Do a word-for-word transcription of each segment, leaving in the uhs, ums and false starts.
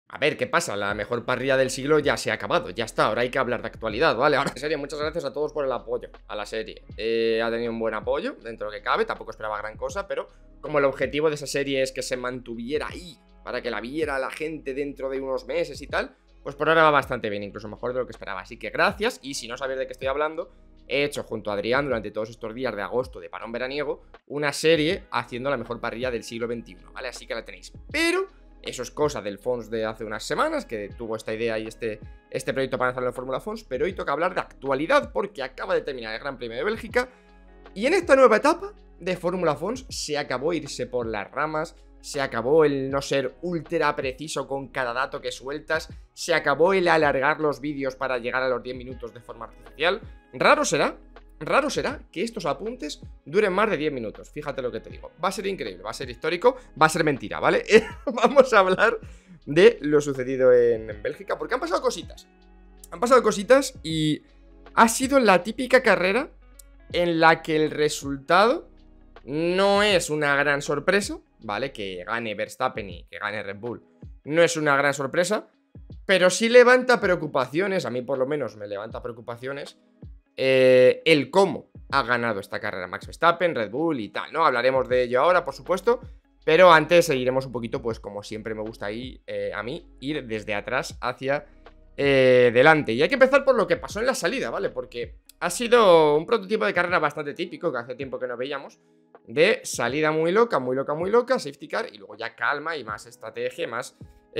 A ver, ¿qué pasa? La mejor parrilla del siglo ya se ha acabado, ya está, ahora hay que hablar de actualidad, ¿vale? Ahora, en serio, muchas gracias a todos por el apoyo a la serie. Eh, ha tenido un buen apoyo, dentro de lo que cabe, tampoco esperaba gran cosa, pero como el objetivo de esa serie es que se mantuviera ahí, para que la viera la gente dentro de unos meses y tal, pues por ahora va bastante bien, incluso mejor de lo que esperaba. Así que gracias, y si no sabéis de qué estoy hablando, he hecho junto a Adrián durante todos estos días de agosto de parón veraniego una serie haciendo la mejor parrilla del siglo veintiuno, ¿vale? Así que la tenéis, pero eso es cosa del Fons de hace unas semanas, que tuvo esta idea y este, este proyecto para lanzarlo en Fórmula Fons. Pero hoy toca hablar de actualidad porque acaba de terminar el Gran Premio de Bélgica. Y en esta nueva etapa de Fórmula Fons se acabó irse por las ramas, se acabó el no ser ultra preciso con cada dato que sueltas, se acabó el alargar los vídeos para llegar a los diez minutos de forma artificial. Raro será, raro será que estos apuntes duren más de diez minutos, fíjate lo que te digo. Va a ser increíble, va a ser histórico, va a ser mentira, ¿vale? Vamos a hablar de lo sucedido en, en Bélgica, porque han pasado cositas. Han pasado cositas y ha sido la típica carrera en la que el resultado no es una gran sorpresa, ¿vale? Que gane Verstappen y que gane Red Bull no es una gran sorpresa, pero sí levanta preocupaciones, a mí por lo menos me levanta preocupaciones, eh, el cómo ha ganado esta carrera Max Verstappen, Red Bull y tal, ¿no? Hablaremos de ello ahora, por supuesto, pero antes seguiremos un poquito, pues como siempre me gusta ir, eh, a mí, ir desde atrás hacia eh, delante. Y hay que empezar por lo que pasó en la salida, ¿vale? Porque ha sido un prototipo de carrera bastante típico, que hace tiempo que no veíamos, de salida muy loca, muy loca, muy loca, safety car, y luego ya calma y más estrategia, más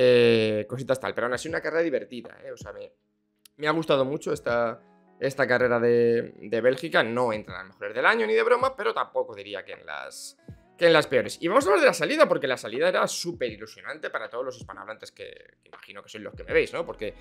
eh, cositas tal. Pero aún así una carrera divertida, ¿eh? O sea, me, me ha gustado mucho esta, esta carrera de, de Bélgica. No entra en las mejores del año ni de broma, pero tampoco diría que en las... que en las peores. Y vamos a hablar de la salida, porque la salida era súper ilusionante para todos los hispanohablantes que, que imagino que sois los que me veis, ¿no? Porque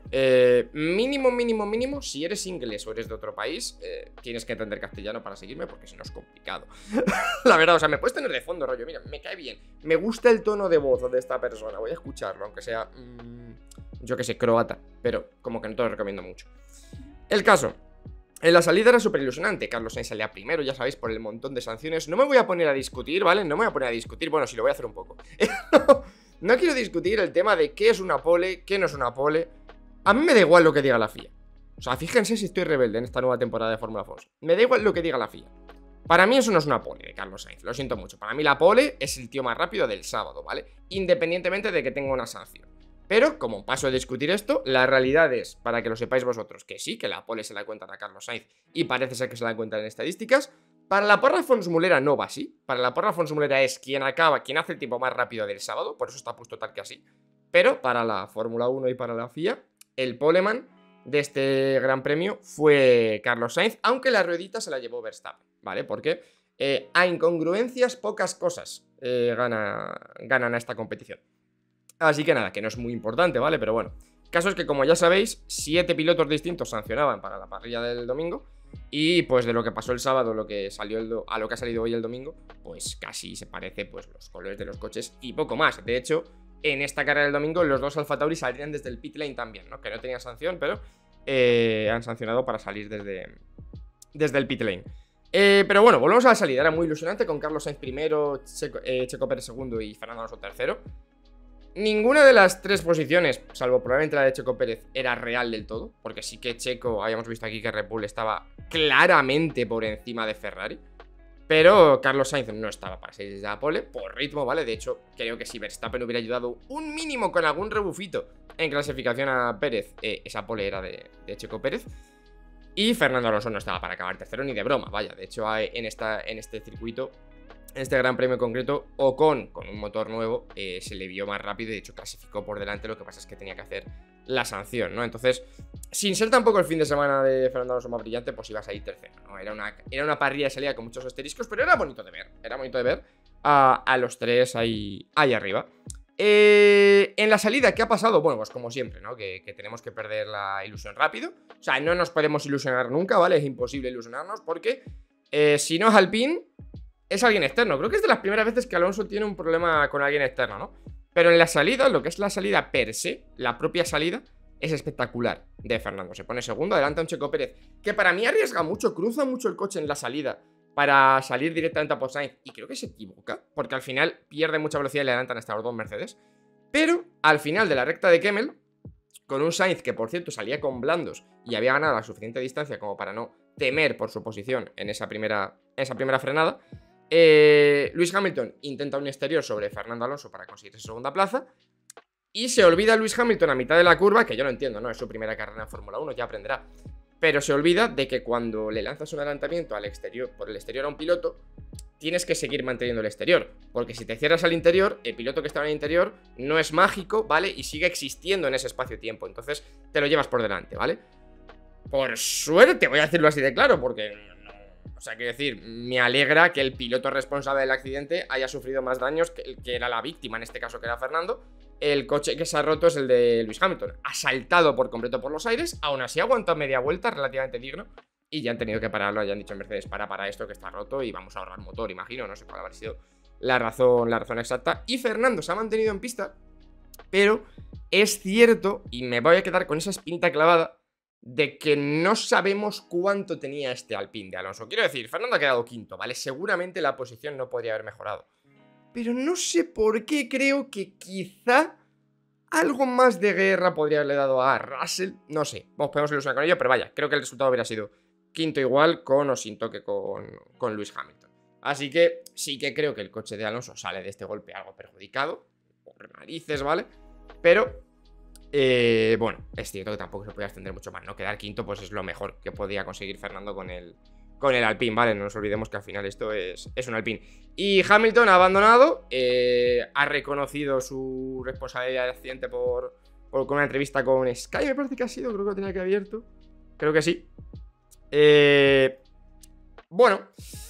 eh, mínimo, mínimo, mínimo, si eres inglés o eres de otro país, eh, tienes que entender castellano para seguirme, porque si no es complicado. La verdad, o sea, me puedes tener de fondo, rollo, mira, me cae bien, me gusta el tono de voz de esta persona, voy a escucharlo, aunque sea, mmm, yo que sé, croata, pero como que no te lo recomiendo mucho. El caso... En la salida era súper ilusionante, Carlos Sainz salía primero, ya sabéis, por el montón de sanciones. No me voy a poner a discutir, ¿vale? No me voy a poner a discutir, bueno, sí lo voy a hacer un poco. no, no quiero discutir el tema de qué es una pole, qué no es una pole. A mí me da igual lo que diga la F I A. O sea, fíjense si estoy rebelde en esta nueva temporada de Fórmula Fons. Me da igual lo que diga la F I A. Para mí eso no es una pole de Carlos Sainz, lo siento mucho. Para mí la pole es el tío más rápido del sábado, ¿vale? Independientemente de que tenga una sanción. Pero, como paso a discutir esto, la realidad es, para que lo sepáis vosotros, que sí, que la pole se la cuentan a Carlos Sainz y parece ser que se la cuentan en estadísticas. Para la porra Fons Mulera no va así. Para la porra Fons Mulera es quien acaba, quien hace el tiempo más rápido del sábado, por eso está puesto tal que así. Pero para la Fórmula uno y para la F I A, el poleman de este gran premio fue Carlos Sainz, aunque la ruedita se la llevó Verstappen, ¿vale? Porque eh, a incongruencias pocas cosas eh, gana, ganan a esta competición. Así que nada, que no es muy importante, ¿vale? Pero bueno, caso es que, como ya sabéis, siete pilotos distintos sancionaban para la parrilla del domingo. Y pues de lo que pasó el sábado lo que salió el do a lo que ha salido hoy el domingo, pues casi se parece pues los colores de los coches y poco más. De hecho, en esta carrera del domingo los dos Alfa Tauri salían desde el pit lane también, ¿no? Que no tenían sanción, pero eh, han sancionado para salir desde, desde el pit lane. Eh, pero bueno, volvemos a la salida. Era muy ilusionante con Carlos Sainz primero, Checo, eh, Checo Pérez segundo y Fernando Alonso tercero. Ninguna de las tres posiciones, salvo probablemente la de Checo Pérez, era real del todo, porque sí que Checo, habíamos visto aquí que Red Bull estaba claramente por encima de Ferrari, pero Carlos Sainz no estaba para salir desde la pole, por ritmo, ¿vale? De hecho, creo que si Verstappen hubiera ayudado un mínimo con algún rebufito en clasificación a Pérez, eh, esa pole era de, de Checo Pérez. Y Fernando Alonso no estaba para acabar tercero ni de broma, vaya. De hecho, en, esta, en este circuito, en este gran premio en concreto, Ocon, con un motor nuevo, eh, se le vio más rápido y de hecho clasificó por delante. Lo que pasa es que tenía que hacer la sanción, ¿no? Entonces, sin ser tampoco el fin de semana de Fernando Alonso más brillante, pues ibas a ir tercero, ¿no? Era una, era una parrilla de salida con muchos asteriscos, pero era bonito de ver. Era bonito de ver a, a los tres ahí, ahí arriba. Eh, en la salida, ¿qué ha pasado? Bueno, pues como siempre, ¿no? Que, que tenemos que perder la ilusión rápido. O sea, no nos podemos ilusionar nunca, ¿vale? Es imposible ilusionarnos porque eh, si no es Alpine, es alguien externo. Creo que es de las primeras veces que Alonso tiene un problema con alguien externo, ¿no? Pero en la salida, lo que es la salida per se, la propia salida, es espectacular de Fernando. Se pone segundo, adelanta a un Checo Pérez, que para mí arriesga mucho, cruza mucho el coche en la salida para salir directamente a por Sainz, y creo que se equivoca, porque al final pierde mucha velocidad y le adelantan hasta los dos Mercedes. Pero al final de la recta de Kemmel, con un Sainz que por cierto salía con blandos y había ganado la suficiente distancia como para no temer por su posición en esa primera, en esa primera frenada, eh, Lewis Hamilton intenta un exterior sobre Fernando Alonso para conseguir esa segunda plaza y se olvida Lewis Hamilton a mitad de la curva, que yo lo entiendo, ¿no? Es su primera carrera en Fórmula uno, ya aprenderá. Pero se olvida de que cuando le lanzas un adelantamiento al exterior, por el exterior a un piloto, tienes que seguir manteniendo el exterior. Porque si te cierras al interior, el piloto que estaba en el interior no es mágico, ¿vale? Y sigue existiendo en ese espacio-tiempo. Entonces te lo llevas por delante, ¿vale? Por suerte, voy a decirlo así de claro, porque... No, o sea, quiero decir, me alegra que el piloto responsable del accidente haya sufrido más daños que el que era la víctima, en este caso que era Fernando. El coche que se ha roto es el de Lewis Hamilton. Ha saltado por completo por los aires, aún así ha aguantado media vuelta, relativamente digno. Y ya han tenido que pararlo, ya han dicho en Mercedes, para, para esto que está roto y vamos a ahorrar motor, imagino, no sé cuál habrá sido la razón, la razón exacta. Y Fernando se ha mantenido en pista, pero es cierto, y me voy a quedar con esa espinita clavada, de que no sabemos cuánto tenía este Alpine de Alonso. Quiero decir, Fernando ha quedado quinto, ¿vale? Seguramente la posición no podría haber mejorado. Pero no sé por qué creo que quizá algo más de guerra podría haberle dado a Russell. No sé, vamos, podemos ilusionar con ello, pero vaya, creo que el resultado hubiera sido quinto igual, con o sin toque con, con Lewis Hamilton. Así que sí que creo que el coche de Alonso sale de este golpe algo perjudicado, por narices, ¿vale? Pero, eh, bueno, es cierto que tampoco se puede extender mucho más, ¿no? Quedar quinto pues es lo mejor que podía conseguir Fernando con el, con el Alpine, ¿vale? No nos olvidemos que al final esto es, es un Alpine. Y Hamilton ha abandonado, eh, ha reconocido su responsabilidad de accidente por, por con una entrevista con Sky, me parece que ha sido, creo que lo tenía que abierto. Creo que sí. Eh, bueno,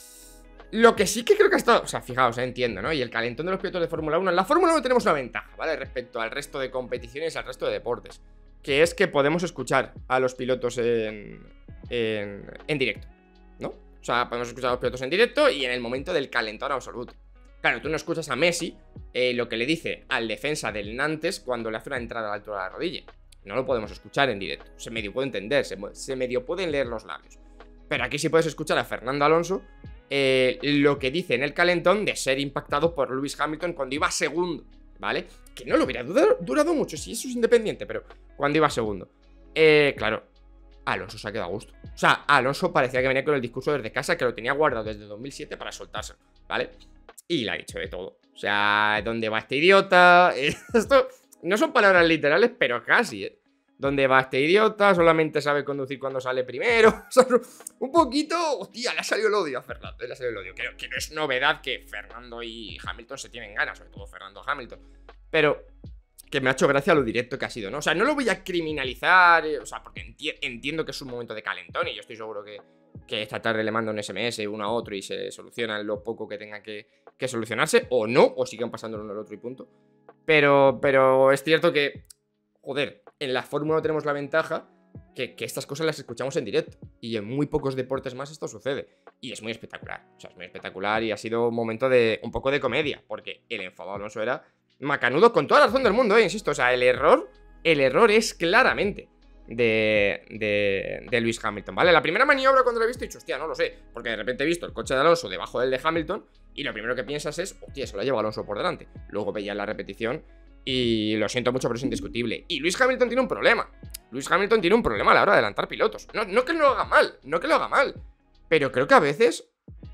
lo que sí que creo que ha estado... O sea, fijaos, eh, entiendo, ¿no? Y el calentón de los pilotos de Fórmula uno. En la Fórmula uno tenemos una ventaja, ¿vale? Respecto al resto de competiciones, al resto de deportes. Que es que podemos escuchar a los pilotos en, en, en directo, ¿no? O sea, podemos escuchar a los pilotos en directo y en el momento del calentón absoluto. Claro, tú no escuchas a Messi eh, lo que le dice al defensa del Nantes cuando le hace una entrada a la altura de la rodilla. No lo podemos escuchar en directo. Se medio puede entender, se, se medio pueden leer los labios. Pero aquí sí puedes escuchar a Fernando Alonso eh, lo que dice en el calentón de ser impactado por Lewis Hamilton cuando iba segundo, ¿vale? Que no lo hubiera durado, durado mucho, si eso es independiente, pero cuando iba segundo. Eh, claro, Alonso se ha quedado a gusto. O sea, Alonso parecía que venía con el discurso desde casa, que lo tenía guardado desde dos mil siete para soltárselo, ¿vale? Y le ha dicho de todo. O sea, ¿dónde va este idiota? Esto... No son palabras literales, pero casi, ¿eh? ¿Dónde va este idiota? Solamente sabe conducir cuando sale primero. O sea, un poquito... Hostia, le ha salido el odio a Fernando. Le ha salido el odio. Creo que no es novedad que Fernando y Hamilton se tienen ganas. Sobre todo Fernando Hamilton. Pero que me ha hecho gracia lo directo que ha sido, ¿no? O sea, no lo voy a criminalizar. Eh, o sea, porque enti entiendo que es un momento de calentón. Y yo estoy seguro que, que esta tarde le manda un S M S uno a otro y se solucionan lo poco que tenga que, que solucionarse. O no, o siguen pasando el uno al otro y punto. Pero, pero es cierto que, joder, en la Fórmula uno tenemos la ventaja que, que estas cosas las escuchamos en directo. Y en muy pocos deportes más esto sucede. Y es muy espectacular. O sea, es muy espectacular y ha sido un momento de un poco de comedia. Porque el enfado de Alonso era macanudo con toda la razón del mundo, eh, insisto. O sea, el error, el error es claramente de, de, de Lewis Hamilton, ¿vale? La primera maniobra cuando lo he visto he dicho, hostia, no lo sé. Porque de repente he visto el coche de Alonso debajo del de Hamilton y lo primero que piensas es, hostia, se lo ha llevado Alonso por delante. Luego veía la repetición y lo siento mucho, pero es indiscutible. Y Lewis Hamilton tiene un problema. Lewis Hamilton tiene un problema a la hora de adelantar pilotos. No, no que lo haga mal, no que lo haga mal, pero creo que a veces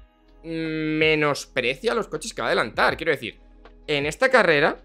menosprecia a los coches que va a adelantar. Quiero decir, en esta carrera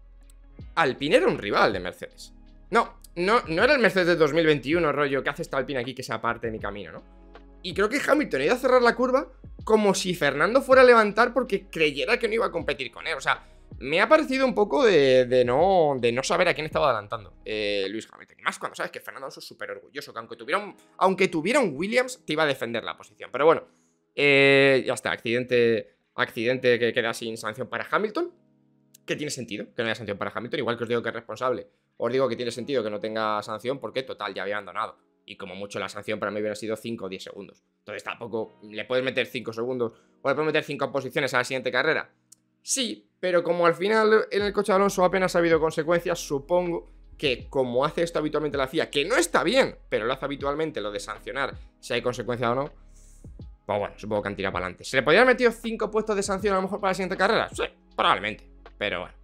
Alpine era un rival de Mercedes. No, no, no era el Mercedes de dos mil veintiuno, rollo, que hace esta Alpine aquí que se aparte de mi camino, ¿no? Y creo que Hamilton ha ido a cerrar la curva como si Fernando fuera a levantar porque creyera que no iba a competir con él. O sea, me ha parecido un poco de, de, no, de no saber a quién estaba adelantando eh, Lewis Hamilton. Y más cuando sabes que Fernando Alonso es súper orgulloso, que aunque tuviera, un, aunque tuviera un Williams, te iba a defender la posición. Pero bueno, eh, ya está, accidente, accidente que queda sin sanción para Hamilton. Que tiene sentido que no haya sanción para Hamilton. Igual que os digo que es responsable, os digo que tiene sentido que no tenga sanción porque, total, ya había abandonado. Y como mucho la sanción para mí hubiera sido cinco o diez segundos. Entonces tampoco le puedes meter cinco segundos o le puedes meter cinco posiciones a la siguiente carrera. Sí, pero como al final en el coche de Alonso apenas ha habido consecuencias, supongo que como hace esto habitualmente la F I A, que no está bien, pero lo hace habitualmente, lo de sancionar si hay consecuencia o no, pues bueno, supongo que han tirado para adelante. ¿Se le podrían haber metido cinco puestos de sanción a lo mejor para la siguiente carrera? Sí, probablemente. Pero bueno,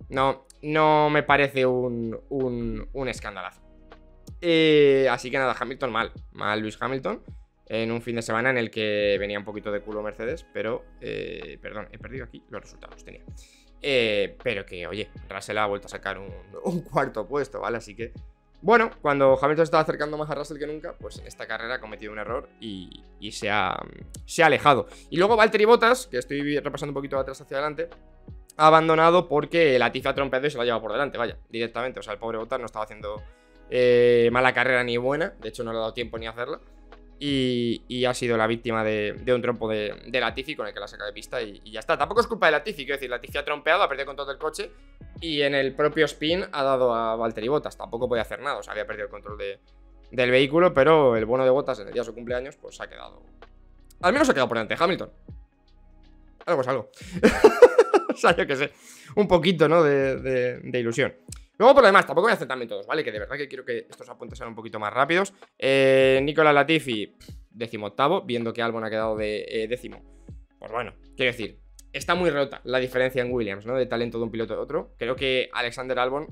No, no me parece un, un, un escandalazo. Eh, así que nada, Hamilton mal. Mal Lewis Hamilton. En un fin de semana en el que venía un poquito de culo Mercedes. Pero, eh, perdón, he perdido aquí los resultados, tenía. Eh, pero que, oye, Russell ha vuelto a sacar un, un cuarto puesto, ¿vale? Así que, bueno, cuando Hamilton estaba acercando más a Russell que nunca, pues en esta carrera ha cometido un error y, y se, ha, se ha alejado. Y luego Valtteri Bottas, que estoy repasando un poquito de atrás hacia adelante, ha abandonado porque Latifi ha trompeado y se lo ha llevado por delante, vaya, directamente. O sea, el pobre Bottas no estaba haciendo eh, mala carrera ni buena, de hecho no le ha dado tiempo ni a hacerla. Y, y ha sido la víctima de, de un trompo de, de Latifi con el que la saca de pista y, y ya está. Tampoco es culpa de Latifi, quiero decir, Latifi ha trompeado, ha perdido control del coche y en el propio spin ha dado a Valtteri Bottas. Tampoco podía hacer nada, o sea, había perdido el control de, del vehículo, pero el bueno de Bottas en el día de su cumpleaños, pues ha quedado... Al menos ha quedado por delante de Hamilton. Algo es algo. O sea, yo qué sé, un poquito, ¿no? De, de, de ilusión. Luego, por lo demás, tampoco voy a hacer también todos, ¿vale? Que de verdad que quiero que estos apuntes sean un poquito más rápidos. eh, Nicolas Latifi, décimo octavo, viendo que Albon ha quedado de eh, décimo. Pues bueno, quiero decir, está muy rota la diferencia en Williams, ¿no? De talento de un piloto a otro. Creo que Alexander Albon,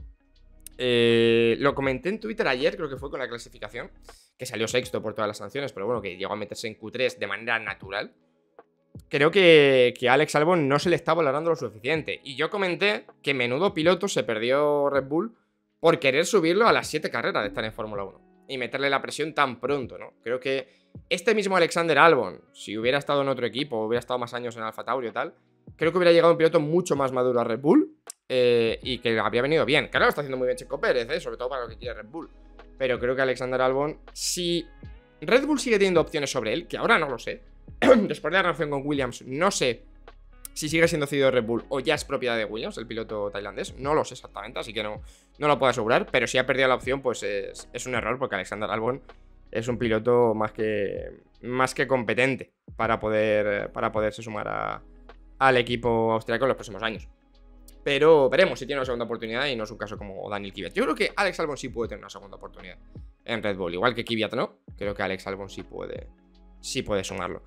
eh, lo comenté en Twitter ayer, creo que fue con la clasificación, que salió sexto por todas las sanciones, pero bueno, que llegó a meterse en Q tres de manera natural. Creo que, que a Alex Albon no se le está valorando lo suficiente. Y yo comenté que menudo piloto se perdió Red Bull por querer subirlo a las siete carreras de estar en Fórmula uno y meterle la presión tan pronto, ¿no? Creo que este mismo Alexander Albon, si hubiera estado en otro equipo, hubiera estado más años en Alfa Tauri o tal, creo que hubiera llegado un piloto mucho más maduro a Red Bull eh, y que habría venido bien. Claro, lo está haciendo muy bien Checo Pérez, ¿eh? Sobre todo para lo que quiere Red Bull. Pero creo que Alexander Albon, si Red Bull sigue teniendo opciones sobre él, que ahora no lo sé, después de la relación con Williams, no sé si sigue siendo cedido de Red Bull o ya es propiedad de Williams, el piloto tailandés. No lo sé exactamente, así que no, no lo puedo asegurar. Pero si ha perdido la opción, pues es, es un error, porque Alexander Albon es un piloto más que, más que competente para, poder, para poderse sumar a, al equipo austriaco en los próximos años. Pero veremos si tiene una segunda oportunidad y no es un caso como Daniel Kvyat. Yo creo que Alex Albon sí puede tener una segunda oportunidad en Red Bull, igual que Kvyat no. Creo que Alex Albon sí puede, sí puede sumarlo.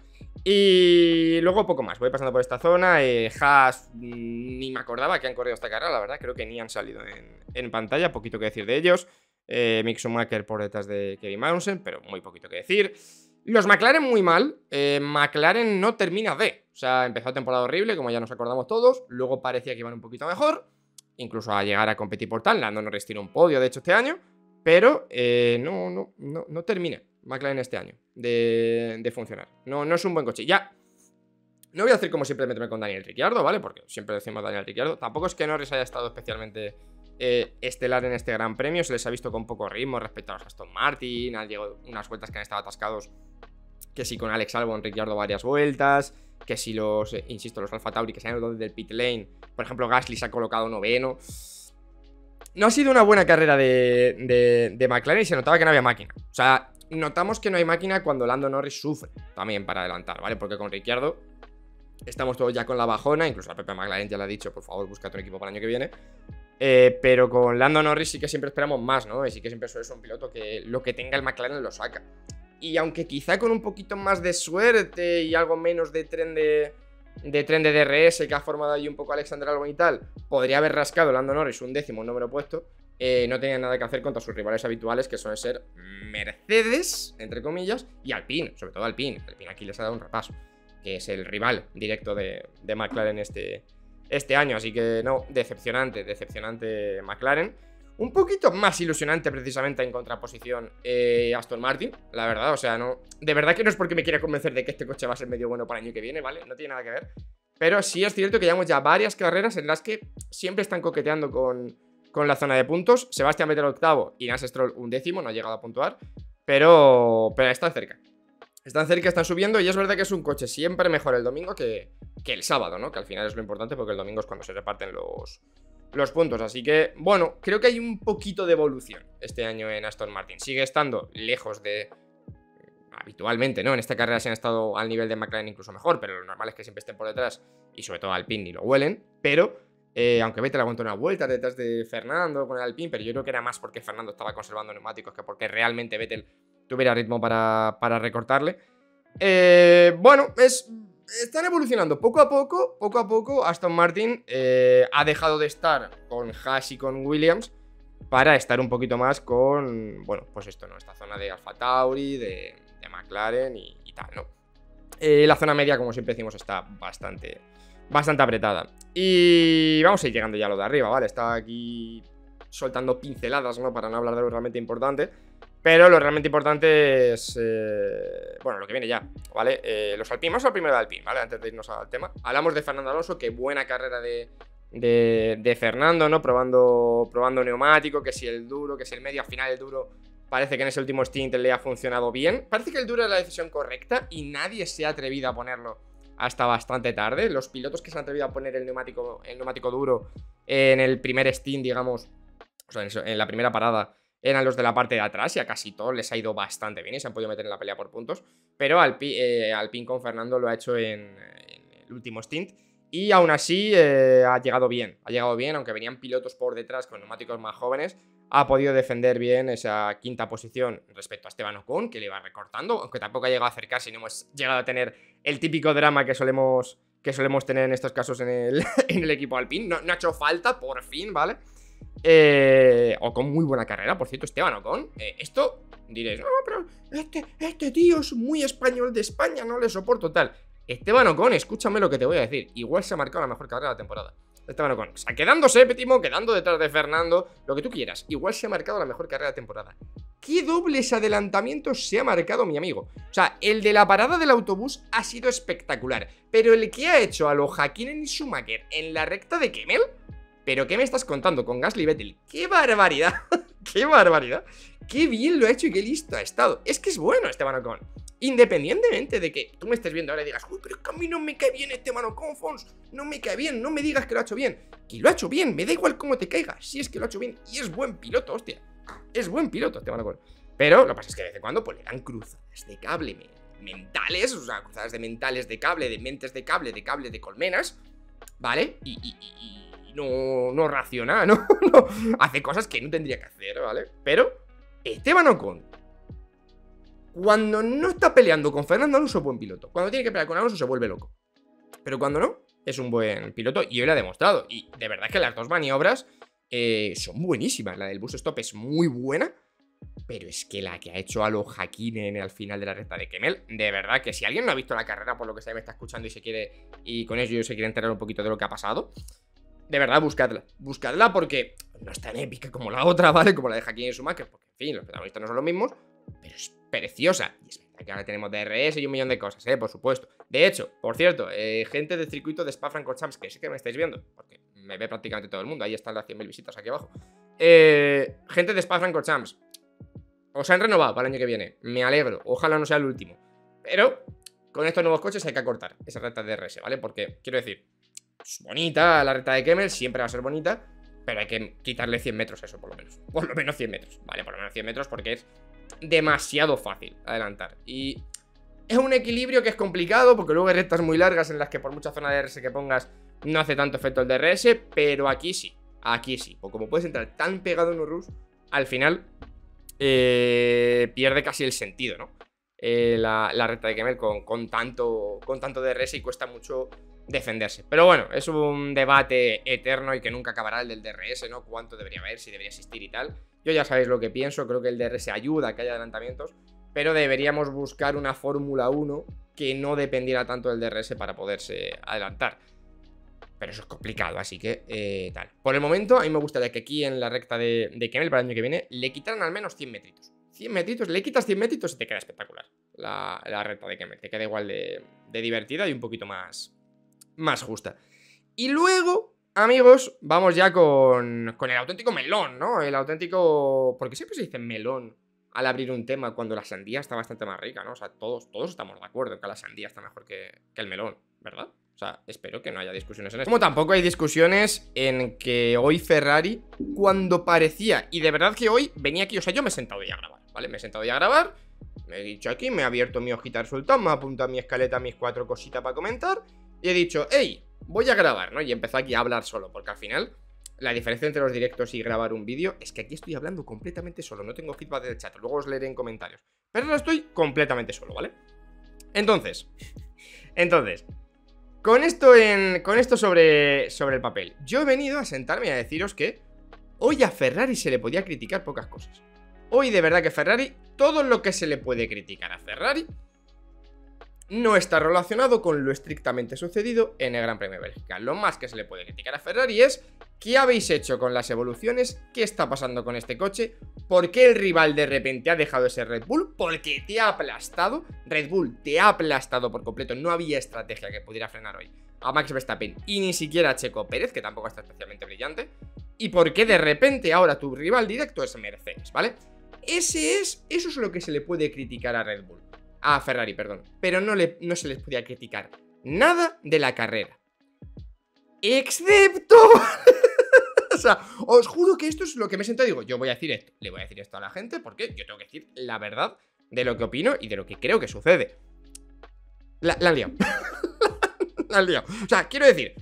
Y luego poco más, voy pasando por esta zona. eh, Haas, ni me acordaba que han corrido esta carrera, la verdad. Creo que ni han salido en, en pantalla, poquito que decir de ellos. eh, Mick Schumacher por detrás de Kevin Magnussen, pero muy poquito que decir. Los McLaren muy mal. eh, McLaren no termina de, o sea, empezó temporada horrible, como ya nos acordamos todos. Luego parecía que iban un poquito mejor, incluso a llegar a competir por tal. Lando Norris tiene un podio, de hecho, este año. Pero eh, no, no, no, no termina McLaren este año de, de funcionar. No, no es un buen coche. Ya, no voy a hacer como siempre meterme con Daniel Ricciardo, ¿vale? Porque siempre decimos Daniel Ricciardo. Tampoco es que Norris haya estado especialmente eh, estelar en este gran premio. Se les ha visto con poco ritmo respecto a los Aston Martin. Han llegado unas vueltas que han estado atascados, que si con Alex Albon, Ricciardo varias vueltas, que si los, eh, insisto, los Alfa Tauri que se han ido desde el pit lane. Por ejemplo, Gasly se ha colocado noveno. No ha sido una buena carrera de, de, de McLaren y se notaba que no había máquina. O sea, notamos que no hay máquina cuando Lando Norris sufre también para adelantar, ¿vale? Porque con Ricciardo estamos todos ya con la bajona. Incluso la propia McLaren ya le ha dicho, por favor, búscate un equipo para el año que viene. Eh, pero con Lando Norris sí que siempre esperamos más, ¿no? Y sí que siempre suele ser un piloto que lo que tenga el McLaren lo saca. Y aunque quizá con un poquito más de suerte y algo menos de tren de... de tren de D R S que ha formado ahí un poco Alexander Albon y tal, podría haber rascado Lando Norris un décimo, un número puesto. eh, No tenía nada que hacer contra sus rivales habituales, que suelen ser Mercedes, entre comillas, y Alpine, sobre todo Alpine. Alpine aquí les ha dado un repaso, que es el rival directo de, de McLaren este, este año. Así que no, decepcionante, decepcionante McLaren. Un poquito más ilusionante precisamente en contraposición eh, Aston Martin, la verdad, o sea, no... De verdad que no es porque me quiera convencer de que este coche va a ser medio bueno para el año que viene, ¿vale? No tiene nada que ver. Pero sí es cierto que llevamos ya varias carreras en las que siempre están coqueteando con, con la zona de puntos. Sebastián Vettel octavo y Lance Stroll un décimo, no ha llegado a puntuar, pero, pero están cerca. Están cerca, están subiendo y es verdad que es un coche siempre mejor el domingo que, que el sábado, ¿no? Que al final es lo importante porque el domingo es cuando se reparten los... los puntos, así que, bueno, creo que hay un poquito de evolución este año en Aston Martin. Sigue estando lejos de... habitualmente, ¿no? En esta carrera se han estado al nivel de McLaren incluso mejor, pero lo normal es que siempre estén por detrás y sobre todo Alpine ni lo huelen, pero... Eh, aunque Vettel aguantó una vuelta detrás de Fernando con el Alpine, pero yo creo que era más porque Fernando estaba conservando neumáticos que porque realmente Vettel tuviera ritmo para, para recortarle. Eh, bueno, es... están evolucionando poco a poco, poco a poco. Aston Martin eh, ha dejado de estar con Haas y con Williams para estar un poquito más con, bueno, pues esto, ¿no? Esta zona de Alfa Tauri, de, de McLaren y, y tal, ¿no? Eh, la zona media, como siempre decimos, está bastante, bastante apretada. Y vamos a ir llegando ya a lo de arriba, ¿vale? Está aquí soltando pinceladas, ¿no? Para no hablar de lo realmente importante. Pero lo realmente importante es, eh, bueno, lo que viene ya, ¿vale? Eh, los Alpine, vamos al primero de Alpine, ¿vale? Antes de irnos al tema. Hablamos de Fernando Alonso, qué buena carrera de, de, de Fernando, ¿no? Probando, probando neumático, que si el duro, que si el medio. Al final el duro parece que en ese último stint le ha funcionado bien. Parece que el duro es la decisión correcta y nadie se ha atrevido a ponerlo hasta bastante tarde. Los pilotos que se han atrevido a poner el neumático, el neumático duro en el primer stint, digamos, o sea, en, en la primera parada, eran los de la parte de atrás y a casi todos les ha ido bastante bien y se han podido meter en la pelea por puntos. Pero Alpi, eh, Alpine con Fernando lo ha hecho en, en el último stint y aún así eh, ha llegado bien. Ha llegado bien, aunque venían pilotos por detrás con neumáticos más jóvenes. Ha podido defender bien esa quinta posición respecto a Esteban Ocon, que le iba recortando, aunque tampoco ha llegado a acercarse y no hemos llegado a tener el típico drama que solemos, que solemos tener en estos casos en el, en el equipo Alpine. No, no ha hecho falta, por fin, ¿vale? Eh, Ocon muy buena carrera, por cierto, Esteban Ocon. eh, Esto diréis, no, pero este, este tío es muy español de España, no le soporto tal. Esteban Ocon, escúchame lo que te voy a decir. Igual se ha marcado la mejor carrera de la temporada. Esteban Ocon, o sea, quedando séptimo, quedando detrás de Fernando, lo que tú quieras. Igual se ha marcado la mejor carrera de temporada. ¿Qué dobles adelantamientos se ha marcado mi amigo? O sea, el de la parada del autobús ha sido espectacular. Pero el que ha hecho a los Hakkinen y Schumacher en la recta de Kemmel, ¿pero qué me estás contando con Gasly y Vettel? ¡Qué barbaridad! ¡Qué barbaridad! ¡Qué bien lo ha hecho y qué listo ha estado! Es que es bueno Esteban Ocon. Independientemente de que tú me estés viendo ahora y digas, uy, pero es que a mí no me cae bien Esteban Ocon, Fons. No me cae bien, no me digas que lo ha hecho bien. Que lo ha hecho bien, me da igual cómo te caiga. Si es que lo ha hecho bien y es buen piloto, hostia. Es buen piloto Esteban Ocon. Pero lo que pasa es que de vez en cuando pues le dan cruzadas de cable me mentales, o sea, cruzadas de mentales de cable, de mentes de cable, de cable de colmenas, ¿vale? Y... y, y No, no raciona, ¿no? no, hace cosas que no tendría que hacer, ¿vale? Pero Esteban Ocon, cuando no está peleando con Fernando Alonso, es buen piloto. Cuando tiene que pelear con Alonso se vuelve loco. Pero cuando no, es un buen piloto y hoy lo ha demostrado. Y de verdad que las dos maniobras eh, son buenísimas. La del bus stop es muy buena, pero es que la que ha hecho a los Hakkinen al final de la recta de Kemmel, de verdad que si alguien no ha visto la carrera, por lo que sea, me está escuchando y se quiere, y con ello se quiere enterar un poquito de lo que ha pasado, de verdad, buscadla. Buscadla porque no es tan épica como la otra, ¿vale? Como la de Hakkinen y Schumacher, porque, en fin, los protagonistas no son los mismos, pero es preciosa. Y es verdad que ahora tenemos D R S y un millón de cosas, ¿eh? Por supuesto. De hecho, por cierto, eh, gente del circuito de Spa-Francorchamps, que sé que me estáis viendo, porque me ve prácticamente todo el mundo, ahí están las cien mil visitas aquí abajo. Eh, gente de Spa-Francorchamps, os han renovado para el año que viene. Me alegro, ojalá no sea el último. Pero con estos nuevos coches hay que acortar esa recta de D R S, ¿vale? Porque, quiero decir, es bonita la recta de Kemmel, siempre va a ser bonita, pero hay que quitarle cien metros a eso, por lo menos. Por lo menos cien metros, ¿vale? Por lo menos cien metros porque es demasiado fácil adelantar. Y es un equilibrio que es complicado porque luego hay rectas muy largas en las que por mucha zona de D R S que pongas no hace tanto efecto el D R S, pero aquí sí, aquí sí. Porque como puedes entrar tan pegado en un rush, al final eh, pierde casi el sentido, ¿no? Eh, la, la recta de Kemmel con, con, tanto, con tanto D R S y cuesta mucho defenderse. Pero bueno, es un debate eterno y que nunca acabará el del D R S, ¿no? Cuánto debería haber, si debería existir y tal. Yo ya sabéis lo que pienso, creo que el D R S ayuda a que haya adelantamientos, pero deberíamos buscar una Fórmula uno que no dependiera tanto del D R S para poderse adelantar. Pero eso es complicado, así que eh, tal. Por el momento, a mí me gustaría que aquí en la recta de, de Kemmel para el año que viene le quitaran al menos cien metritos. cien metritos, le quitas cien metritos y te queda espectacular la, la recta de Kemmel. Te queda igual de, de divertida y un poquito más, más justa. Y luego, amigos, vamos ya con, con el auténtico melón, ¿no? El auténtico... Porque siempre se dice melón al abrir un tema cuando la sandía está bastante más rica, ¿no? O sea, todos, todos estamos de acuerdo en que la sandía está mejor que, que el melón, ¿verdad? O sea, espero que no haya discusiones en eso. Como tampoco hay discusiones en que hoy Ferrari, cuando parecía, y de verdad que hoy venía aquí, o sea, yo me he sentado ya a grabar, ¿vale? Me he sentado ya a grabar, me he dicho aquí, me he abierto mi hojita de resultados, me he apuntado a mi escaleta mis cuatro cositas para comentar, y he dicho, hey, voy a grabar, ¿no? Y empecé aquí a hablar solo, porque al final la diferencia entre los directos y grabar un vídeo es que aquí estoy hablando completamente solo, no tengo feedback del chat, luego os leeré en comentarios, pero ahora estoy completamente solo, ¿vale? entonces, entonces, con esto, en, con esto sobre, sobre el papel, yo he venido a sentarme y a deciros que hoy a Ferrari se le podía criticar pocas cosas. Hoy de verdad que Ferrari, todo lo que se le puede criticar a Ferrari no está relacionado con lo estrictamente sucedido en el Gran Premio de Bélgica. Lo más que se le puede criticar a Ferrari es ¿qué habéis hecho con las evoluciones? ¿Qué está pasando con este coche? ¿Por qué el rival de repente ha dejado de ser Red Bull? Porque te ha aplastado. Red Bull te ha aplastado por completo. No había estrategia que pudiera frenar hoy a Max Verstappen y ni siquiera a Checo Pérez, que tampoco está especialmente brillante. ¿Y por qué de repente ahora tu rival directo es Mercedes? ¿Vale? Ese es, eso es lo que se le puede criticar a Red Bull. A Ferrari, perdón. Pero no, le, no se les podía criticar nada de la carrera. Excepto... O sea, os juro que esto es lo que me siento y digo, yo voy a decir esto, le voy a decir esto a la gente porque yo tengo que decir la verdad de lo que opino y de lo que creo que sucede. La, la han liado. La han liado. O sea, quiero decir,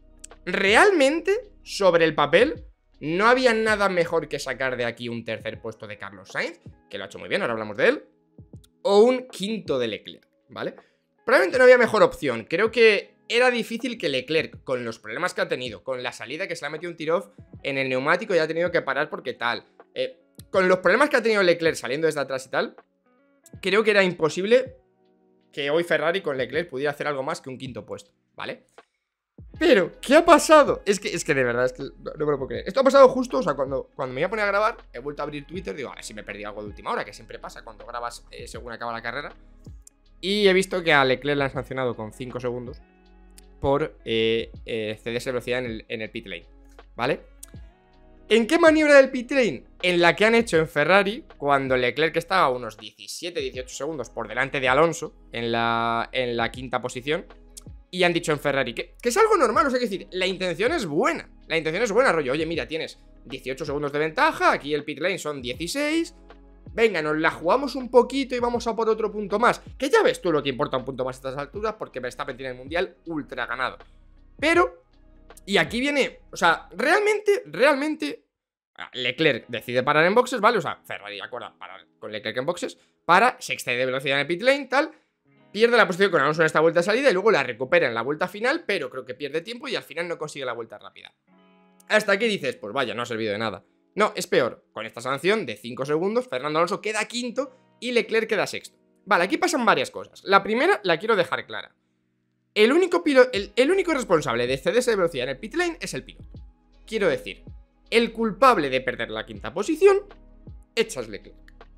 realmente, sobre el papel, no había nada mejor que sacar de aquí un tercer puesto de Carlos Sainz, que lo ha hecho muy bien, ahora hablamos de él, o un quinto de Leclerc, ¿vale? Probablemente no había mejor opción. Creo que era difícil que Leclerc, con los problemas que ha tenido, con la salida que se le ha metido un tiro-off en el neumático y ha tenido que parar porque tal, eh, con los problemas que ha tenido Leclerc saliendo desde atrás y tal, creo que era imposible que hoy Ferrari con Leclerc pudiera hacer algo más que un quinto puesto, ¿vale? Pero, ¿qué ha pasado? Es que, es que de verdad, es que no, no me lo puedo creer. Esto ha pasado justo, o sea, cuando, cuando me iba a poner a grabar, he vuelto a abrir Twitter, digo, a ver si me perdí algo de última hora, que siempre pasa cuando grabas eh, según acaba la carrera. Y he visto que a Leclerc le han sancionado con cinco segundos por eh, eh, excederse de velocidad en el, en el pit lane, ¿vale? ¿En qué maniobra del pit lane? En la que han hecho en Ferrari, cuando Leclerc estaba a unos diecisiete, dieciocho segundos por delante de Alonso en la, en la quinta posición. Y han dicho en Ferrari que, que es algo normal, o sea, que decir, la intención es buena. La intención es buena, rollo, oye, mira, tienes dieciocho segundos de ventaja, aquí el pit lane son dieciséis. Venga, nos la jugamos un poquito y vamos a por otro punto más. Que ya ves tú lo que importa un punto más a estas alturas, porque Verstappen tiene el mundial ultra ganado. Pero, y aquí viene, o sea, realmente, realmente, Leclerc decide parar en boxes, ¿vale? O sea, Ferrari acuerda parar con Leclerc en boxes, para, se excede de velocidad en el pit lane, tal. Pierde la posición con Alonso en esta vuelta de salida y luego la recupera en la vuelta final, pero creo que pierde tiempo y al final no consigue la vuelta rápida. Hasta aquí dices, pues vaya, no ha servido de nada. No, es peor. Con esta sanción de cinco segundos, Fernando Alonso queda quinto y Leclerc queda sexto. Vale, aquí pasan varias cosas. La primera la quiero dejar clara. El único, el, el único responsable de excederse de velocidad en el pit lane es el piloto. Quiero decir, el culpable de perder la quinta posición es Charles Leclerc.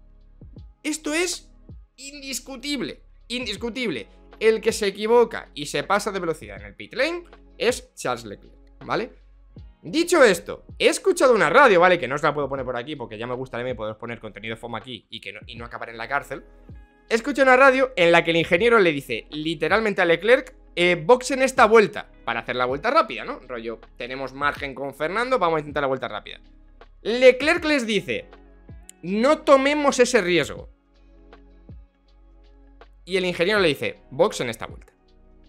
Esto es indiscutible. Indiscutible, el que se equivoca y se pasa de velocidad en el pit lane es Charles Leclerc, ¿vale? Dicho esto, he escuchado una radio, ¿vale? Que no os la puedo poner por aquí porque ya me gustaría poder poner contenido de FOMO aquí y, que no, y no acabar en la cárcel. He escuchado una radio en la que el ingeniero le dice literalmente a Leclerc, eh, boxen esta vuelta para hacer la vuelta rápida, ¿no? Rollo, tenemos margen con Fernando, vamos a intentar la vuelta rápida. Leclerc les dice, no tomemos ese riesgo. Y el ingeniero le dice, box en esta vuelta.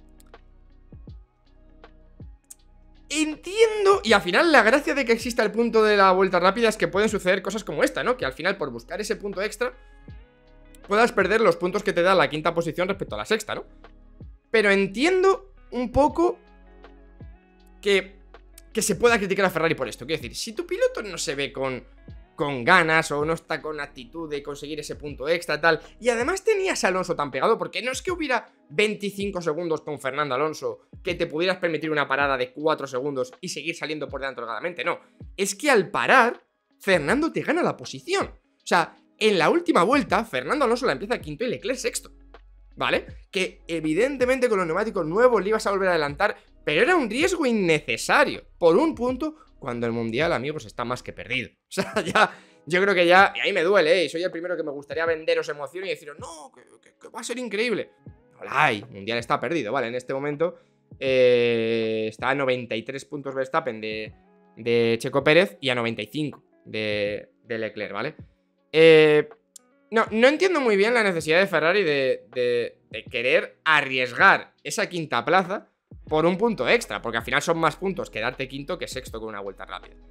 Entiendo, y al final la gracia de que exista el punto de la vuelta rápida es que pueden suceder cosas como esta, ¿no? Que al final por buscar ese punto extra puedas perder los puntos que te da la quinta posición respecto a la sexta, ¿no? Pero entiendo un poco que, que se pueda criticar a Ferrari por esto. Quiero decir, si tu piloto no se ve con... con ganas o no está con actitud de conseguir ese punto extra tal, y además tenías a Alonso tan pegado, porque no es que hubiera veinticinco segundos con Fernando Alonso que te pudieras permitir una parada de cuatro segundos y seguir saliendo por delante holgadamente, no, es que al parar Fernando te gana la posición. O sea, en la última vuelta Fernando Alonso la empieza quinto y Leclerc sexto, ¿vale? Que evidentemente con los neumáticos nuevos le ibas a volver a adelantar, pero era un riesgo innecesario por un punto, cuando el mundial, amigos, está más que perdido. O sea, ya, yo creo que ya, y ahí me duele, ¿eh? Y soy el primero que me gustaría venderos emoción y deciros, no, que, que, que va a ser increíble. No la hay, el mundial está perdido, ¿vale? En este momento eh, está a noventa y tres puntos Verstappen de, de Checo Pérez y a noventa y cinco de, de Leclerc, ¿vale? Eh, no, no entiendo muy bien la necesidad de Ferrari de, de, de querer arriesgar esa quinta plaza por un punto extra, porque al final son más puntos quedarte quinto que sexto con una vuelta rápida.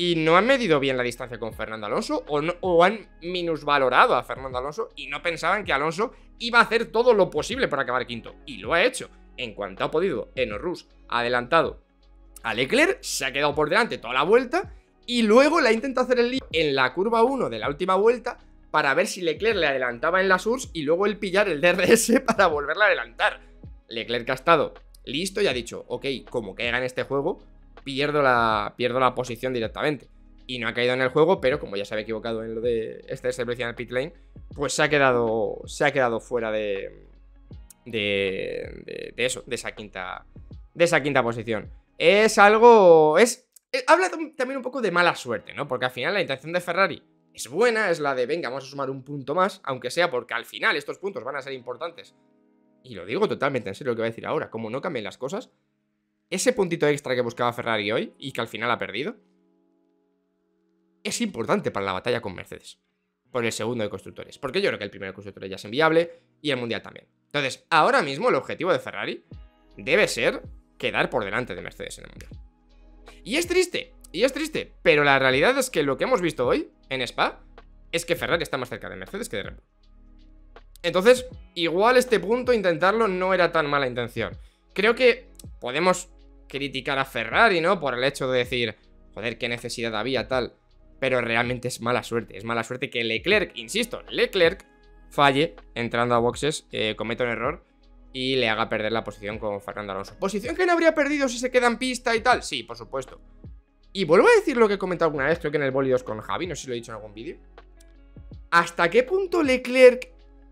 y no han medido bien la distancia con Fernando Alonso o, no, o han minusvalorado a Fernando Alonso y no pensaban que Alonso iba a hacer todo lo posible para acabar quinto. Y lo ha hecho. En cuanto ha podido, Eno Rus ha adelantado a Leclerc, se ha quedado por delante toda la vuelta y luego le ha intentado hacer el lío en la curva uno de la última vuelta para ver si Leclerc le adelantaba en la S U R S y luego él pillar el D R S para volverle a adelantar. Leclerc ha estado listo y ha dicho, ok, como caiga en este juego, pierdo la, pierdo la posición directamente. Y no ha caído en el juego, pero como ya se había equivocado en lo de este servicio en el pit lane, pues se ha quedado, se ha quedado fuera de, de, de, de eso, de esa quinta, de esa quinta posición. Es algo, es, es, habla también un poco de mala suerte, ¿no? Porque al final la intención de Ferrari es buena, es la de, venga, vamos a sumar un punto más, aunque sea porque al final estos puntos van a ser importantes. Y lo digo totalmente en serio lo que voy a decir ahora, como no cambien las cosas, ese puntito extra que buscaba Ferrari hoy y que al final ha perdido, es importante para la batalla con Mercedes, por el segundo de constructores, porque yo creo que el primero de constructores ya es inviable y el mundial también. Entonces, ahora mismo el objetivo de Ferrari debe ser quedar por delante de Mercedes en el mundial. Y es triste, y es triste, pero la realidad es que lo que hemos visto hoy en Spa es que Ferrari está más cerca de Mercedes que de Red Bull. Entonces, igual este punto intentarlo no era tan mala intención. Creo que podemos criticar a Ferrari, ¿no? Por el hecho de decir, joder, qué necesidad había, tal. Pero realmente es mala suerte. Es mala suerte que Leclerc, insisto, Leclerc falle entrando a boxes, eh, cometa un error y le haga perder la posición con Fernando Alonso. ¿Posición que no habría perdido si se queda en pista y tal? Sí, por supuesto. Y vuelvo a decir lo que he comentado alguna vez, creo que en el Bolidos con Javi, no sé si lo he dicho en algún vídeo. ¿Hasta qué punto Leclerc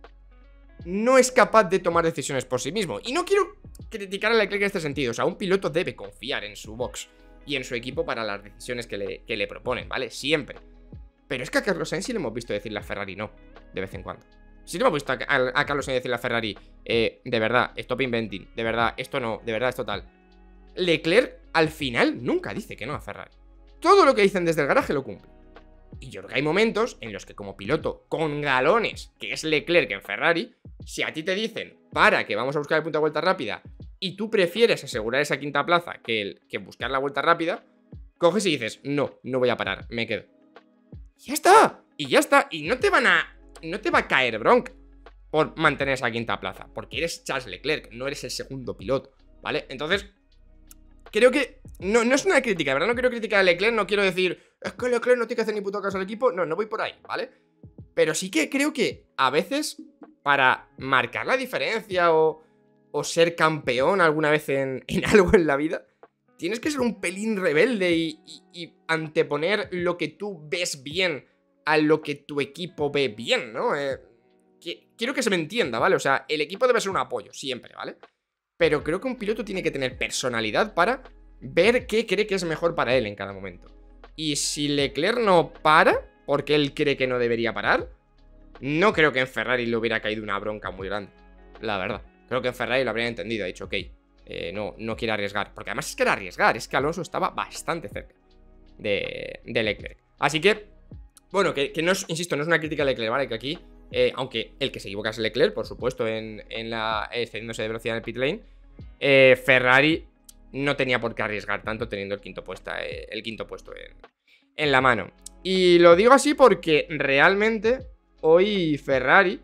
no es capaz de tomar decisiones por sí mismo? Y no quiero criticar a Leclerc en este sentido. O sea, un piloto debe confiar en su box y en su equipo para las decisiones que le, que le proponen, ¿vale? Siempre. Pero es que a Carlos Sainz sí le hemos visto decirle a Ferrari no, de vez en cuando. Sí le hemos visto a, a, a Carlos Sainz decirle a Ferrari, eh, de verdad, stop inventing, de verdad, esto no, de verdad, esto tal. Leclerc al final nunca dice que no a Ferrari. Todo lo que dicen desde el garaje lo cumple. Y yo creo que hay momentos en los que como piloto con galones, que es Leclerc en Ferrari, si a ti te dicen, para, que vamos a buscar el punto de vuelta rápida, y tú prefieres asegurar esa quinta plaza que, el, que buscar la vuelta rápida, coges y dices, no, no voy a parar, me quedo. Y ya está, y ya está, y no te van a, no te va a caer bronca por mantener esa quinta plaza, porque eres Charles Leclerc, no eres el segundo piloto, ¿vale? Entonces, creo que no, no es una crítica, ¿verdad? No quiero criticar a Leclerc, no quiero decir, es que Leclerc no tiene que hacer ni puto caso al equipo, no, no voy por ahí, ¿vale? Pero sí que creo que a veces, para marcar la diferencia o, o ser campeón alguna vez en, en algo en la vida, tienes que ser un pelín rebelde y, y, y anteponer lo que tú ves bien a lo que tu equipo ve bien, ¿no? Eh, que, quiero que se me entienda, ¿vale? O sea, el equipo debe ser un apoyo, siempre, ¿vale? Pero creo que un piloto tiene que tener personalidad para ver qué cree que es mejor para él en cada momento. Y si Leclerc no para, porque él cree que no debería parar, no creo que en Ferrari le hubiera caído una bronca muy grande, la verdad. Creo que en Ferrari lo habrían entendido, ha dicho, ok, eh, no, no quiere arriesgar. Porque además es que era arriesgar, es que Alonso estaba bastante cerca de, de Leclerc. Así que, bueno, que, que no es, insisto, no es una crítica a Leclerc, ¿vale? Que aquí, eh, aunque el que se equivoca es Leclerc, por supuesto, en, en la excediéndose de velocidad en el pit lane, eh, Ferrari no tenía por qué arriesgar tanto teniendo el quinto, puesta, eh, el quinto puesto en, en la mano. Y lo digo así porque realmente hoy Ferrari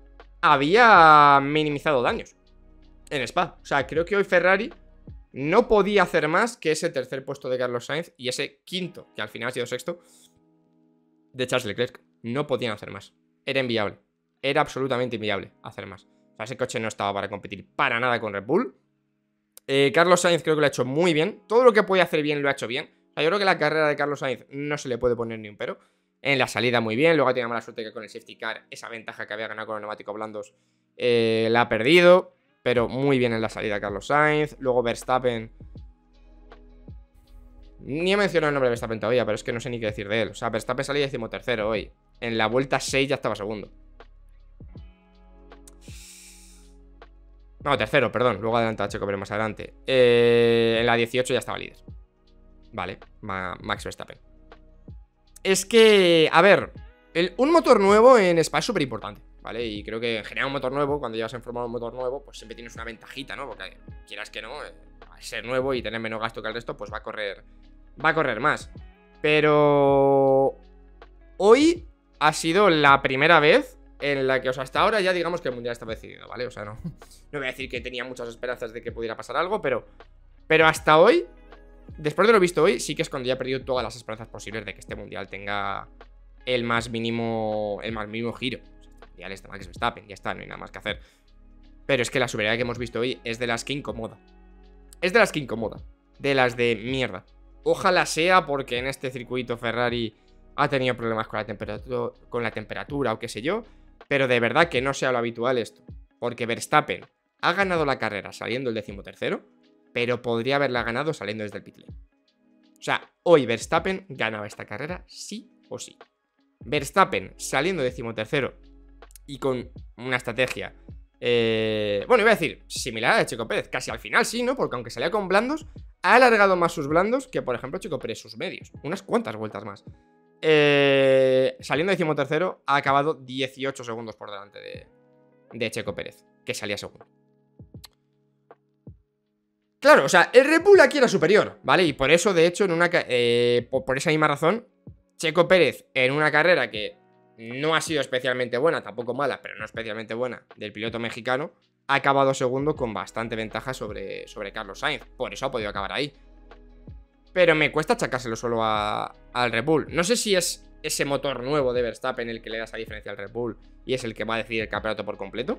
había minimizado daños en Spa. O sea, creo que hoy Ferrari no podía hacer más que ese tercer puesto de Carlos Sainz y ese quinto, que al final ha sido sexto, de Charles Leclerc. No podían hacer más. Era inviable. Era absolutamente inviable hacer más. O sea, ese coche no estaba para competir para nada con Red Bull. Eh, Carlos Sainz creo que lo ha hecho muy bien. Todo lo que puede hacer bien lo ha hecho bien. O sea, yo creo que la carrera de Carlos Sainz no se le puede poner ni un pero. En la salida muy bien. Luego ha tenido mala suerte que con el safety car esa ventaja que había ganado con los neumáticos blandos eh, la ha perdido. Pero muy bien en la salida Carlos Sainz. Luego Verstappen. Ni he mencionado el nombre de Verstappen todavía, pero es que no sé ni qué decir de él. O sea, Verstappen salía decimotercero hoy. En la vuelta seis ya estaba segundo. No, tercero, perdón. Luego adelanta a Checo, pero más adelante. Eh, en la dieciocho ya estaba líder. Vale, Ma Max Verstappen. Es que, a ver, el, un motor nuevo en Spa es súper importante, ¿vale? Y creo que generar un motor nuevo, cuando llevas en forma un motor nuevo, pues siempre tienes una ventajita, ¿no? Porque quieras que no, eh, al ser nuevo y tener menos gasto que el resto, pues va a correr, va a correr más. Pero hoy ha sido la primera vez en la que, o sea, hasta ahora ya digamos que el mundial estaba decidido, ¿vale? O sea, no, no voy a decir que tenía muchas esperanzas de que pudiera pasar algo, pero, pero hasta hoy, después de lo visto hoy, sí que es cuando ya he perdido todas las esperanzas posibles de que este mundial tenga el más mínimo, el más mínimo giro. O sea, este mundial está mal que es Verstappen, ya está, no hay nada más que hacer. Pero es que la superioridad que hemos visto hoy es de las que incomoda. Es de las que incomoda. De las de mierda. Ojalá sea porque en este circuito Ferrari ha tenido problemas con la temperatura, con la temperatura o qué sé yo. Pero de verdad que no sea lo habitual esto. Porque Verstappen ha ganado la carrera saliendo el decimotercero, pero podría haberla ganado saliendo desde el pit lane. O sea, hoy Verstappen ganaba esta carrera sí o sí. Verstappen saliendo decimotercero y con una estrategia... Eh, bueno, iba a decir, similar a la de Checo Pérez. Casi al final sí, ¿no? Porque aunque salía con blandos, ha alargado más sus blandos que, por ejemplo, Checo Pérez sus medios. Unas cuantas vueltas más. Eh, saliendo decimotercero, ha acabado dieciocho segundos por delante de, de Checo Pérez, que salía segundo. Claro, o sea, el Red Bull aquí era superior, ¿vale? Y por eso, de hecho, en una eh, por, por esa misma razón, Checo Pérez en una carrera que no ha sido especialmente buena, tampoco mala, pero no especialmente buena, del piloto mexicano, ha acabado segundo con bastante ventaja sobre, sobre Carlos Sainz. Por eso ha podido acabar ahí. Pero me cuesta achacárselo solo a, al Red Bull. No sé si es ese motor nuevo de Verstappen el que le da esa diferencia al Red Bull y es el que va a decidir el campeonato por completo.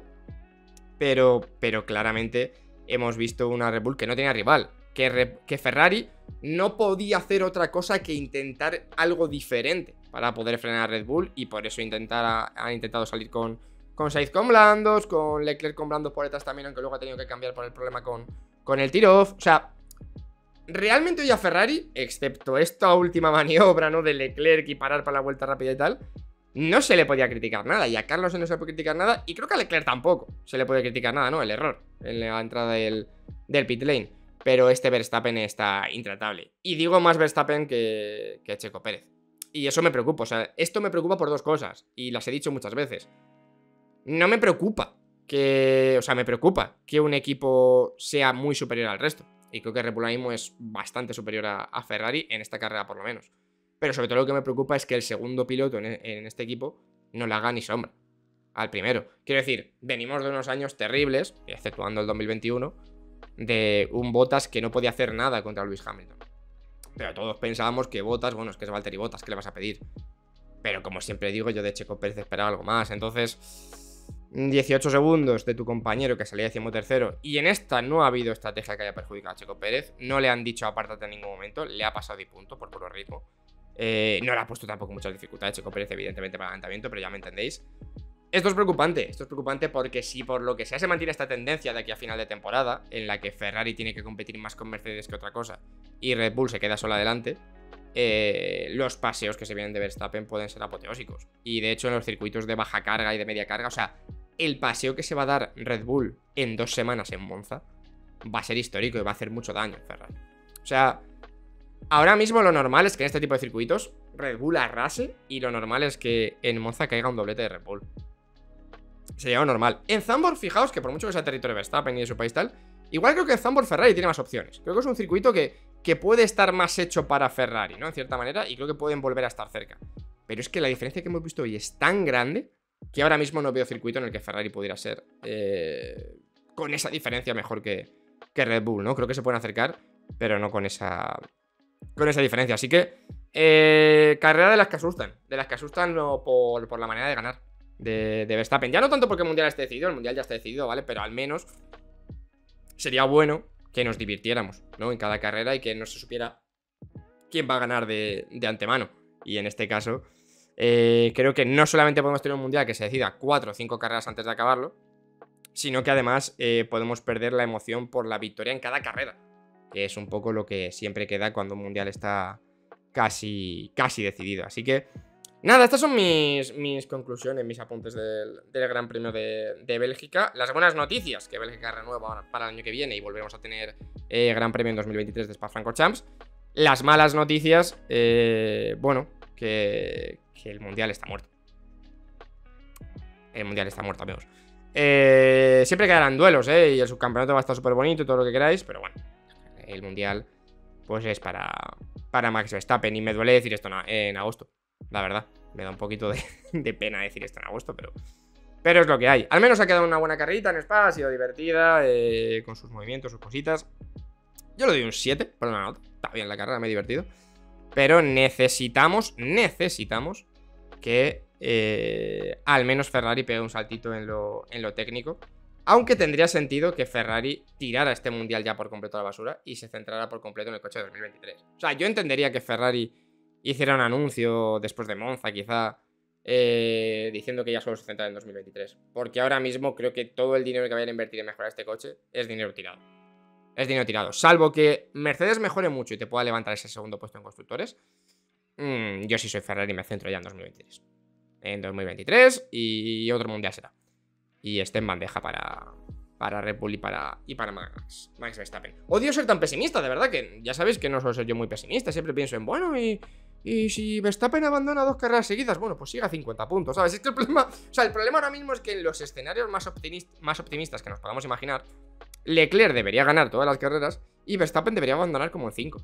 Pero, pero claramente hemos visto una Red Bull que no tenía rival. Que, Re, que Ferrari no podía hacer otra cosa que intentar algo diferente para poder frenar a Red Bull. Y por eso intentar, han intentado salir con, con Sainz con blandos, con Leclerc con blandos por detrás también, aunque luego ha tenido que cambiar por el problema con, con el tiro-off. O sea, realmente hoy a Ferrari, excepto esta última maniobra, ¿no? De Leclerc y parar para la vuelta rápida y tal, no se le podía criticar nada. Y a Carlos no se le puede criticar nada. Y creo que a Leclerc tampoco se le puede criticar nada, ¿no? El error en la entrada del, del pit lane. Pero este Verstappen está intratable. Y digo más Verstappen que, que Checo Pérez. Y eso me preocupa. O sea, esto me preocupa por dos cosas. Y las he dicho muchas veces. No me preocupa que... O sea, me preocupa que un equipo sea muy superior al resto. Y creo que Red Bull ahora mismo es bastante superior a, a Ferrari en esta carrera por lo menos. Pero sobre todo lo que me preocupa es que el segundo piloto en, en este equipo no le haga ni sombra al primero. Quiero decir, venimos de unos años terribles, exceptuando el dos mil veintiuno, de un Bottas que no podía hacer nada contra Lewis Hamilton. Pero todos pensábamos que Bottas, bueno, es que es Valtteri Bottas, ¿qué le vas a pedir? Pero como siempre digo, yo de Checo Pérez esperaba algo más. Entonces, dieciocho segundos de tu compañero que salía decimotercero. Y en esta no ha habido estrategia que haya perjudicado a Checo Pérez. No le han dicho apártate en ningún momento. Le ha pasado y punto por puro ritmo. Eh, no le ha puesto tampoco muchas dificultades Checo Pérez, evidentemente, para el adelantamiento, pero ya me entendéis. Esto es preocupante, esto es preocupante porque si por lo que sea se mantiene esta tendencia de aquí a final de temporada, en la que Ferrari tiene que competir más con Mercedes que otra cosa y Red Bull se queda sola adelante, eh, los paseos que se vienen de Verstappen pueden ser apoteósicos. Y de hecho en los circuitos de baja carga y de media carga, o sea, el paseo que se va a dar Red Bull en dos semanas en Monza va a ser histórico y va a hacer mucho daño en Ferrari. O sea, ahora mismo lo normal es que en este tipo de circuitos Red Bull arrase y lo normal es que en Monza caiga un doblete de Red Bull. Sería lo normal. En Zandvoort, fijaos que por mucho que sea territorio de Verstappen y de su país tal, igual creo que en Zandvoort Ferrari tiene más opciones. Creo que es un circuito que, que puede estar más hecho para Ferrari, ¿no? En cierta manera, y creo que pueden volver a estar cerca. Pero es que la diferencia que hemos visto hoy es tan grande que ahora mismo no veo circuito en el que Ferrari pudiera ser eh, con esa diferencia mejor que, que Red Bull, ¿no? Creo que se pueden acercar, pero no con esa, con esa diferencia. Así que, eh, carrera de las que asustan. De las que asustan no por, por la manera de ganar de, de Verstappen. Ya no tanto porque el mundial esté decidido, el mundial ya está decidido, ¿vale? Pero al menos sería bueno que nos divirtiéramos, ¿no? En cada carrera y que no se supiera quién va a ganar de, de antemano. Y en este caso, eh, creo que no solamente podemos tener un mundial que se decida cuatro o cinco carreras antes de acabarlo, sino que además eh, podemos perder la emoción por la victoria en cada carrera, que es un poco lo que siempre queda cuando un mundial está casi, casi decidido. Así que, nada, estas son mis, mis conclusiones, mis apuntes del, del Gran Premio de, de Bélgica. Las buenas noticias, que Bélgica renueva para el año que viene y volveremos a tener eh, Gran Premio en dos mil veintitrés de Spa-Francorchamps. Las malas noticias, eh, bueno, que, que el mundial está muerto. El mundial está muerto, amigos. Eh, siempre quedarán duelos, ¿eh? Y el subcampeonato va a estar súper bonito y todo lo que queráis, pero bueno, el mundial pues es para, para Max Verstappen. Y me duele decir esto en, en agosto, la verdad. Me da un poquito de, de pena decir esto en agosto, pero... Pero es lo que hay. Al menos ha quedado una buena carrerita en Spa, ha sido divertida, eh, con sus movimientos, sus cositas. Yo le doy un siete por una nota. Está bien la carrera, me he divertido. Pero necesitamos, necesitamos que eh, al menos Ferrari pegue un saltito en lo, en lo técnico. Aunque tendría sentido que Ferrari tirara este mundial ya por completo a la basura y se centrara por completo en el coche de dos mil veintitrés. O sea, yo entendería que Ferrari hiciera un anuncio después de Monza, quizá, eh, diciendo que ya solo se centra en dos mil veintitrés. Porque ahora mismo creo que todo el dinero que vayan a invertir en mejorar este coche es dinero tirado. Es dinero tirado. Salvo que Mercedes mejore mucho y te pueda levantar ese segundo puesto en constructores. Mmm, yo sí soy Ferrari y me centro ya en dos mil veintitrés. En dos mil veintitrés y otro mundial será. Y esté en bandeja para, para Red Bull y para, y para Max, Max Verstappen. Odio ser tan pesimista, de verdad, que ya sabéis que no suelo ser yo muy pesimista. Siempre pienso en, bueno, y, y si Verstappen abandona dos carreras seguidas, bueno, pues siga cincuenta puntos, ¿sabes? Es que el problema, o sea, el problema ahora mismo es que en los escenarios más, optimist, más optimistas que nos podamos imaginar, Leclerc debería ganar todas las carreras y Verstappen debería abandonar como en cinco.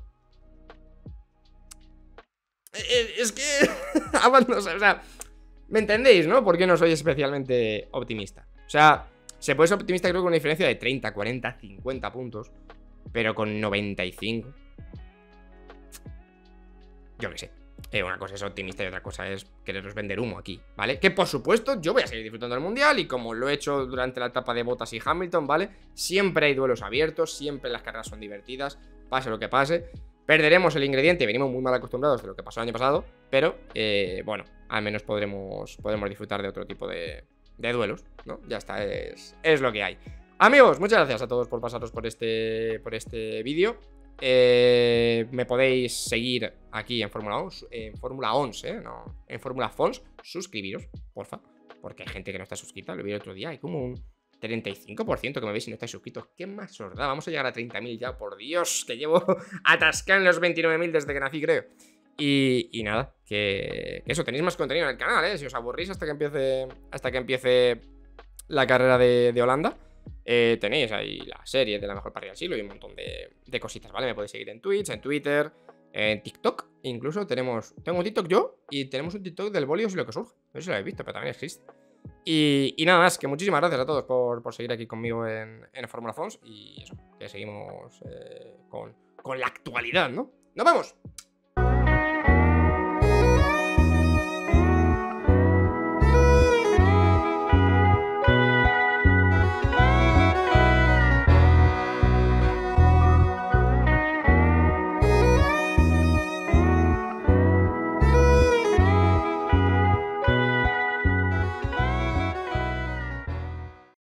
Es que... o sea, ¿me entendéis, no? ¿Por qué no soy especialmente optimista? O sea, se puede ser optimista creo con una diferencia de treinta, cuarenta, cincuenta puntos. Pero con noventa y cinco, yo qué sé. Eh, una cosa es optimista y otra cosa es quereros vender humo aquí, ¿vale? Que por supuesto yo voy a seguir disfrutando del mundial. Y como lo he hecho durante la etapa de Bottas y Hamilton, ¿vale? Siempre hay duelos abiertos, siempre las carreras son divertidas, pase lo que pase. Perderemos el ingrediente, venimos muy mal acostumbrados de lo que pasó el año pasado. Pero, eh, bueno, al menos podremos, podremos disfrutar de otro tipo de, de duelos, ¿no? Ya está, es, es lo que hay. Amigos, muchas gracias a todos por pasaros por este, por este vídeo. Eh, me podéis seguir aquí en Fórmula once, en Fórmula once, ¿eh? No, en Fórmula Fons. Suscribiros, porfa, porque hay gente que no está suscrita. Lo vi el otro día, hay como un treinta y cinco por ciento que me veis y no estáis suscritos. ¿Qué más os da? Vamos a llegar a treinta mil ya, por Dios, que llevo atascado en los veintinueve mil desde que nací, creo. Y, y nada, que, que eso, tenéis más contenido en el canal, ¿eh? Si os aburrís hasta que empiece, hasta que empiece la carrera de, de Holanda, eh, tenéis ahí la serie de la mejor parrilla del siglo y un montón de, de cositas, ¿vale? Me podéis seguir en Twitch, en Twitter, en TikTok. Incluso tenemos, tengo un TikTok yo y tenemos un TikTok del Bolios y lo que surge. No sé si lo habéis visto, pero también existe. Y, y nada más, que muchísimas gracias a todos por, por seguir aquí conmigo en, en Fórmula Fons. Y eso, que seguimos eh, con, con la actualidad, ¿no? ¡Nos vemos!